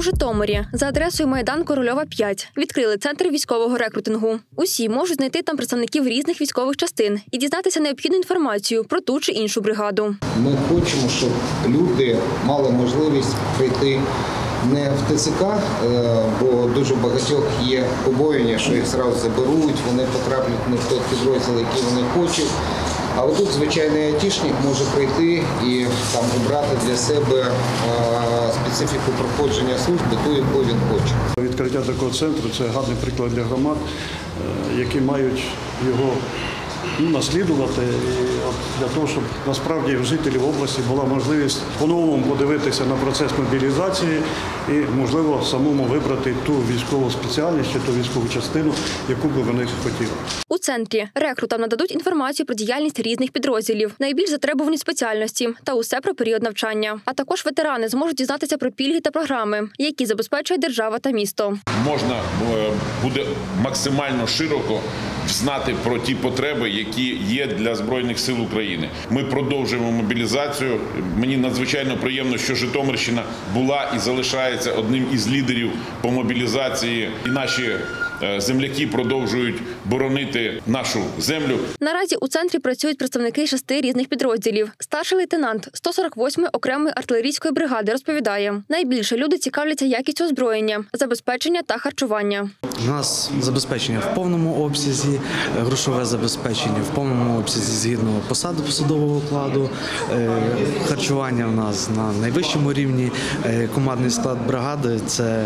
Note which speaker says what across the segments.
Speaker 1: У Житомирі за адресою Майдан Корольова, 5 відкрили центр військового рекрутингу. Усі можуть знайти там представників різних військових частин і дізнатися необхідну інформацію про ту чи іншу бригаду.
Speaker 2: Ми хочемо, щоб люди мали можливість прийти не в ТЦК, бо дуже багатьох є побоювання, що їх одразу заберуть, вони потраплять не в той підрозділ, який вони хочуть. А отут звичайний айтішник може прийти і там обрати для себе специфіку проходження служби, ту, яку він хоче.
Speaker 3: Відкриття такого центру – це гарний приклад для громад, які мають його наслідувати, для того, щоб насправді в жителів області була можливість по-новому подивитися на процес мобілізації і, можливо, самому вибрати ту військову спеціальність чи ту військову частину, яку би вони хотіли.
Speaker 1: У центрі рекрутам нададуть інформацію про діяльність різних підрозділів, найбільш затребувані спеціальності та усе про період навчання. А також ветерани зможуть дізнатися про пільги та програми, які забезпечує держава та місто.
Speaker 4: Можна буде максимально широко знати про ті потреби, які є для Збройних сил України. Ми продовжуємо мобілізацію. Мені надзвичайно приємно, що Житомирщина була і залишається одним із лідерів по мобілізації. І наші земляки продовжують боронити нашу землю.
Speaker 1: Наразі у центрі працюють представники 6 різних підрозділів. Старший лейтенант 148-ї окремої артилерійської бригади розповідає, найбільше люди цікавляться якістю озброєння, забезпечення та харчування.
Speaker 5: У нас забезпечення в повному обсязі, грошове забезпечення в повному обсязі згідно посади, посадового окладу, харчування у нас на найвищому рівні, командний склад бригади – це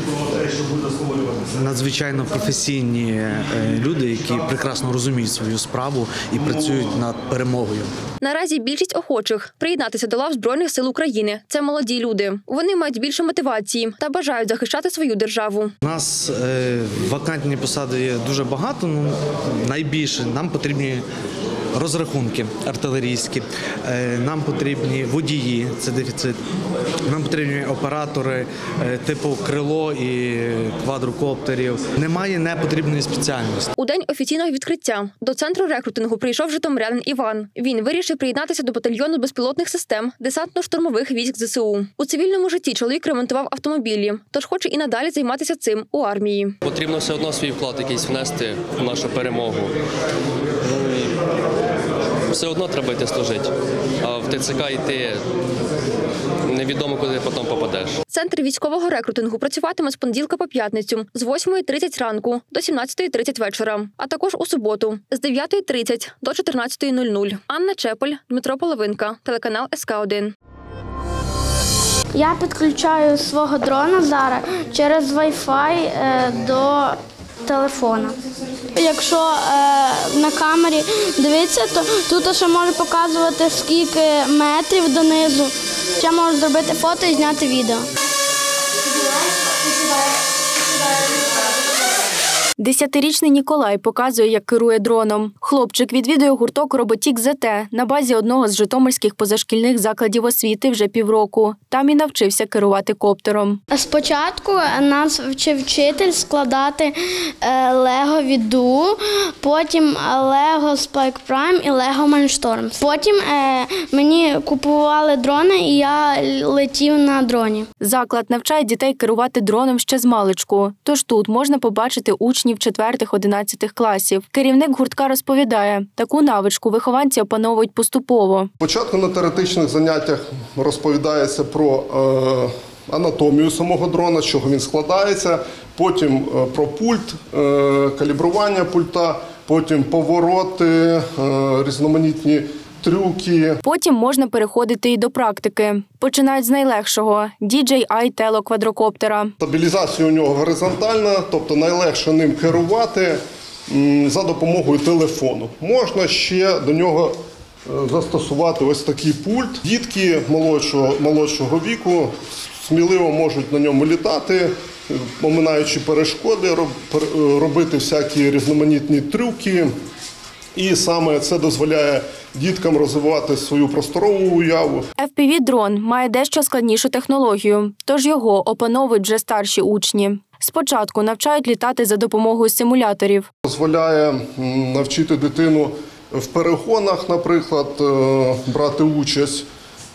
Speaker 5: надзвичайно професійні люди, які прекрасно розуміють свою справу і працюють над перемогою.
Speaker 1: Наразі більшість охочих приєднатися до лав Збройних сил України – це молоді люди. Вони мають більше мотивації та бажають захищати свою державу.
Speaker 5: У нас вакантні посади є дуже багато, найбільше нам потрібні розрахунки артилерійські, нам потрібні водії, це дефіцит, нам потрібні оператори типу крило і квадрокоптерів. Немає непотрібної спеціальності.
Speaker 1: У день офіційного відкриття до центру рекрутингу прийшов житомирянин Іван. Він вирішив приєднатися до батальйону безпілотних систем десантно-штурмових військ ЗСУ. У цивільному житті чоловік ремонтував автомобілі, тож хоче і надалі займатися цим у армії.
Speaker 6: Потрібно все одно свій вклад якийсь внести в нашу перемогу. Все одно треба йти служити, а в ТЦК йти невідомо, куди потім попадеш. Центр
Speaker 1: військового рекрутингу працюватиме з понеділка по п'ятницю з 8:30 ранку до 17:30 вечора, а також у суботу з 9:30 до 14:00. Анна Чепель, Дмитро Половинка, телеканал СК1.
Speaker 7: Я підключаю свого дрона зараз через Wi-Fi до телефона. Якщо на камері дивитися, то тут ще може показувати, скільки метрів донизу. Ще можу зробити фото і зняти відео.
Speaker 1: 10-річний Ніколай показує, як керує дроном. Хлопчик відвідує гурток «Роботік ЗТ» на базі одного з житомирських позашкільних закладів освіти вже півроку. Там і навчився керувати коптером.
Speaker 7: Спочатку нас вчив вчитель складати Лего Віду, потім Лего Spike Prime і Лего Mindstorm. Потім мені купували дрони і я летів на дроні.
Speaker 1: Заклад навчає дітей керувати дроном ще з маличку. Тож тут можна побачити учнів 4-11 класів. Керівник гуртка розповідає, таку навичку вихованці опановують поступово.
Speaker 8: Спочатку на теоретичних заняттях розповідається про анатомію самого дрона, з чого він складається, потім про пульт, калібрування пульта, потім повороти, різноманітні трюки.
Speaker 1: Потім можна переходити і до практики. Починають з найлегшого – DJI Tello квадрокоптера.
Speaker 8: Стабілізація у нього горизонтальна, тобто найлегше ним керувати за допомогою телефону. Можна ще до нього застосувати ось такий пульт. Дітки молодшого віку сміливо можуть на ньому літати, оминаючи перешкоди, робити всякі різноманітні трюки. І саме це дозволяє діткам розвивати свою просторову уяву.
Speaker 1: FPV-дрон має дещо складнішу технологію, тож його опановують вже старші учні. Спочатку навчають літати за допомогою симуляторів.
Speaker 8: Дозволяє навчити дитину в перегонах, наприклад, брати участь.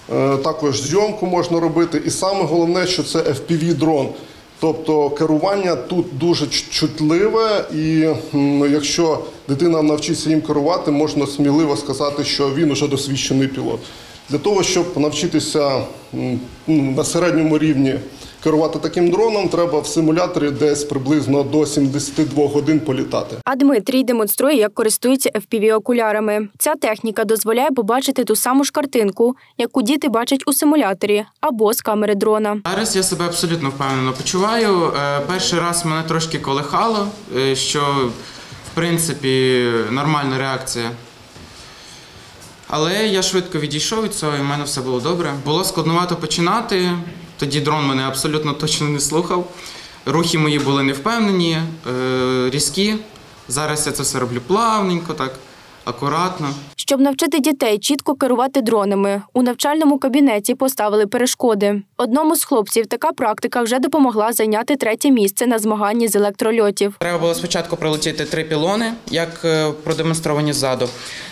Speaker 8: також зйомку можна робити. І саме головне, що це FPV-дрон. Тобто керування тут дуже чутливе, і якщо дитина навчиться їм керувати, можна сміливо сказати, що він уже досвідчений пілот. Для того, щоб навчитися на середньому рівні керувати таким дроном, треба в симуляторі десь приблизно до 72 годин політати.
Speaker 9: А Дмитрій демонструє, як користується FPV-окулярами. Ця техніка дозволяє побачити ту саму ж картинку, яку діти бачать у симуляторі або з камери дрона.
Speaker 10: Зараз я себе абсолютно впевнено почуваю. Перший раз мене трошки колихало, що, в принципі, нормальна реакція. Але я швидко відійшов від цього, і в мене все було добре. Було складновато починати, тоді дрон мене абсолютно точно не слухав. Рухи мої були невпевнені, різкі. Зараз я це все роблю плавненько, так, акуратно.
Speaker 9: Щоб навчити дітей чітко керувати дронами, у навчальному кабінеті поставили перешкоди. Одному з хлопців така практика вже допомогла зайняти 3-є місце на змаганні з електрольотів.
Speaker 10: Треба було спочатку пролетіти 3 пілони, як продемонстровані ззаду.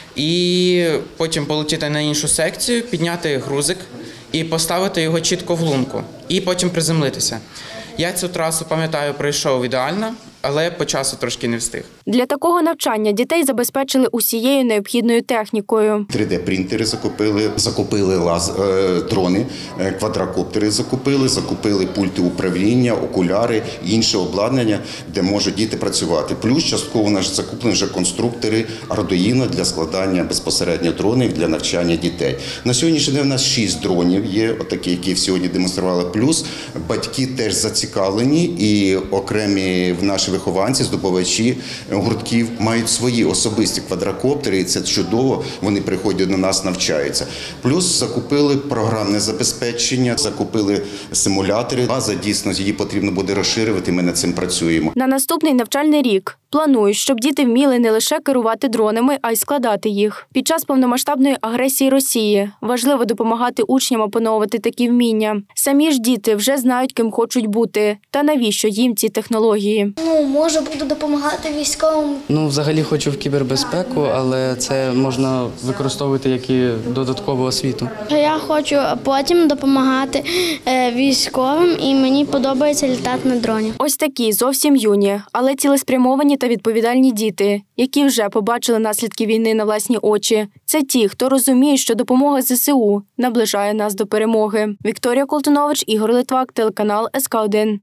Speaker 10: І потім полетіти на іншу секцію, підняти грузик і поставити його чітко в лунку. І потім приземлитися. Я цю трасу, пам'ятаю, пройшов ідеально, але по часу трошки не встиг.
Speaker 9: Для такого навчання дітей забезпечили усією необхідною технікою.
Speaker 11: 3D-принтери закупили дрони, квадрокоптери закупили пульти управління, окуляри, інше обладнання, де можуть діти працювати. Плюс частково у нас закуплені вже конструктори Arduino для складання безпосередньо дронів для навчання дітей. На сьогоднішній день у нас 6 дронів є, отакі, які сьогодні демонстрували. Плюс батьки теж зацікавлені і окремі наші вихованці, здобувачі гуртків мають свої особисті квадрокоптери, і це чудово, вони приходять до нас, навчаються. Плюс закупили програмне забезпечення, закупили симулятори. База, дійсно, її потрібно буде розширювати, ми над цим працюємо.
Speaker 9: На наступний навчальний рік планують, щоб діти вміли не лише керувати дронами, а й складати їх. Під час повномасштабної агресії Росії важливо допомагати учням опановувати такі вміння. Самі ж діти вже знають, ким хочуть бути, та навіщо їм ці технології.
Speaker 7: Може, буду допомагати військовим.
Speaker 12: Взагалі хочу в кібербезпеку, але це можна використовувати як і додаткову освіту.
Speaker 7: Я хочу потім допомагати військовим, і мені подобається літати на дроні.
Speaker 9: Ось такі зовсім юні, але цілеспрямовані та відповідальні діти, які вже побачили наслідки війни на власні очі. Це ті, хто розуміє, що допомога ЗСУ наближає нас до перемоги. Вікторія Колтунович, Ігор Литвак, телеканал СК1.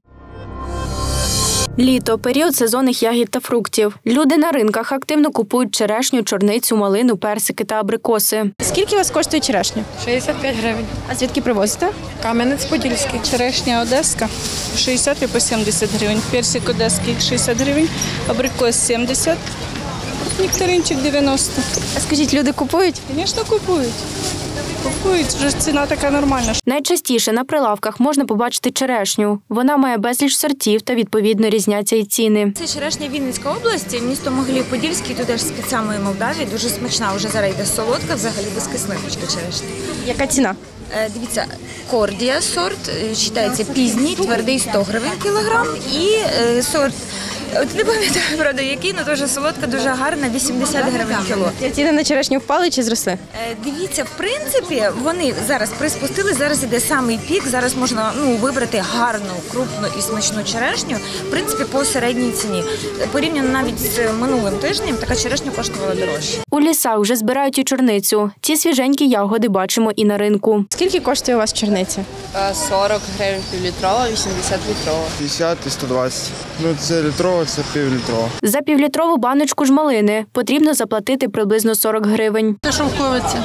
Speaker 9: Літо – період сезонних ягід та фруктів. Люди на ринках активно купують черешню, чорницю, малину, персики та абрикоси.
Speaker 13: Скільки у вас коштує черешня?
Speaker 14: 65 гривень.
Speaker 13: А звідки привозите?
Speaker 14: Кам'янець-Подільський. Черешня одеська 60 і по 70 гривень. Персик одеський 60 гривень, абрикос 70, нектаринчик 90.
Speaker 13: А скажіть, люди купують?
Speaker 14: Звісно, купують. Купують, вже ціна така нормальна.
Speaker 9: Найчастіше на прилавках можна побачити черешню. Вона має безліч сортів та відповідно різняться і ціни.
Speaker 15: Це черешня Вінницької області, місто Могилів-Подільський, туди ж з-під самої Молдавії, дуже смачна, вже зараз йде солодка, взагалі без кислиночки черешня.
Speaker 13: Яка ціна?
Speaker 15: Дивіться, кордія сорт, вважається пізній, твердий 100 гривень кілограм, і сорт, от не пам'ятаю, правда, який, але дуже солодка, дуже гарна, 80 гривень кіло.
Speaker 13: Ціни на черешню впали чи зросли?
Speaker 15: Дивіться, в принципі, вони зараз приспустили, зараз іде самий пік, зараз можна вибрати гарну, крупну і смачну черешню, в принципі, по середній ціні. Порівняно навіть з минулим тижнем, така черешня коштувала дорожче.
Speaker 9: У лісах вже збирають і чорницю. Ці свіженькі ягоди бачимо і на ринку.
Speaker 13: Скільки коштує у вас чорниця?
Speaker 14: 40 гривень півлітрова, 80 літрова.
Speaker 16: 50 і 120. Це літрова, це півлітрова.
Speaker 9: За півлітрову баночку ж малини потрібно заплатити приблизно 40 гривень.
Speaker 14: Це шовковиця.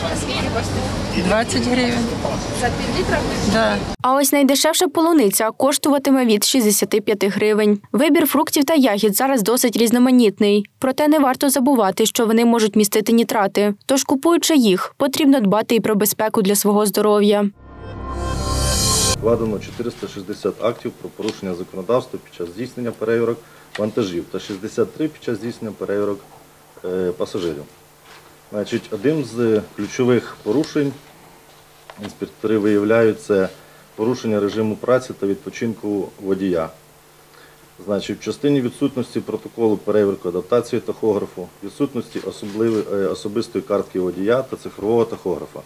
Speaker 14: 20 гривень.
Speaker 15: За півлітра?
Speaker 14: Так.
Speaker 9: А ось найдешевша полуниця коштуватиме від 65 гривень. Вибір фруктів та ягід зараз досить різноманітний. Проте не варто забувати, що вони можуть містити нітрати. Тож, купуючи їх, потрібно дбати і про безпеку для свого здоров'я.
Speaker 17: Складено 460 актів про порушення законодавства під час здійснення перевірок вантажів та 63 під час здійснення перевірок пасажирів. Одним з ключових порушень інспектори виявляють це порушення режиму праці та відпочинку водія. В частині відсутності протоколу перевірки адаптації тахографу, відсутності особистої картки водія та цифрового тахографа.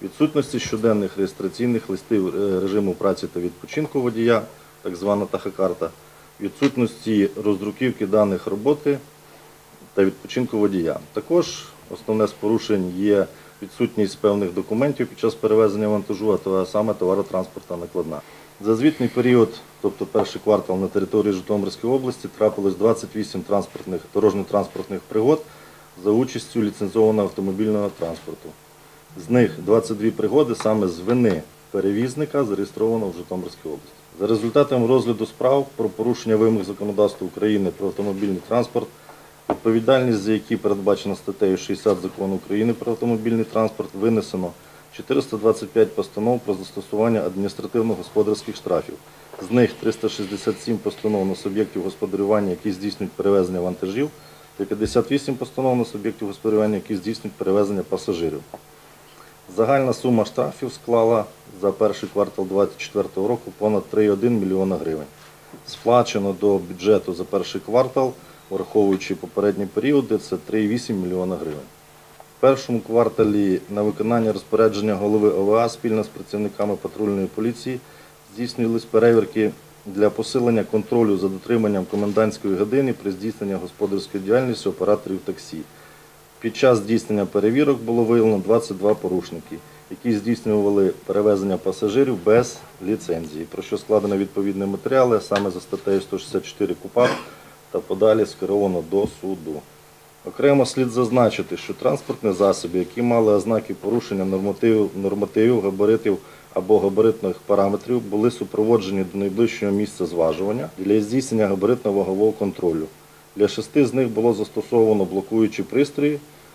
Speaker 17: відсутності щоденних реєстраційних листів режиму праці та відпочинку водія, так звана тахокарта, відсутності роздруківки даних роботи та відпочинку водія. Також основне з порушень є відсутність певних документів під час перевезення вантажу, а саме товаротранспортна накладна. За звітний період, тобто перший квартал на території Житомирської області, трапилось 28 дорожньо-транспортних пригод за участю ліцензованого автомобільного транспорту. З них 22 пригоди саме з вини перевізника зареєстровано в Житомирській області. За результатами розгляду справ про порушення вимог законодавства України про автомобільний транспорт, відповідальність за які передбачена статтею 60 Закону України про автомобільний транспорт, винесено 425 постанов про застосування адміністративно-господарських штрафів. З них 367 постанов на суб'єктів господарювання, які здійснюють перевезення вантажів, та 58 постанов на суб'єктів господарювання, які здійснюють перевезення пасажирів. Загальна сума штрафів склала за перший квартал 2024 року понад 3,1 мільйона гривень. Сплачено до бюджету за перший квартал, враховуючи попередні періоди, це 3,8 мільйона гривень. В першому кварталі на виконання розпорядження голови ОВА спільно з працівниками патрульної поліції здійснювались перевірки для посилення контролю за дотриманням комендантської години при здійсненні господарської діяльності операторів таксі. Під час здійснення перевірок було виявлено 22 порушники, які здійснювали перевезення пасажирів без ліцензії, про що складено відповідні матеріали, а саме за статтею 164 КУпАП та подалі скеровано до суду. Окремо слід зазначити, що транспортні засоби, які мали ознаки порушення нормативів, габаритів або габаритних параметрів, були супроводжені до найближчого місця зважування для здійснення габаритно-вагового контролю. Для 6 з них було застосовано блокуючі пристрої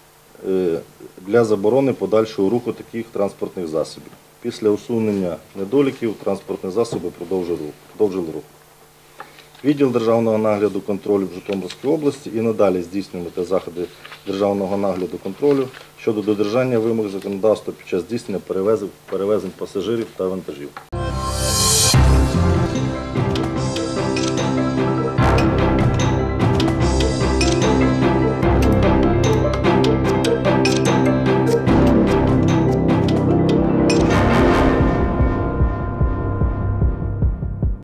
Speaker 17: для заборони подальшого руху таких транспортних засобів. Після усунення недоліків транспортні засоби продовжили рух. Відділ державного нагляду контролю в Житомирській області і надалі здійснювати заходи державного нагляду контролю щодо додержання вимог законодавства під час здійснення перевезень пасажирів та вантажів.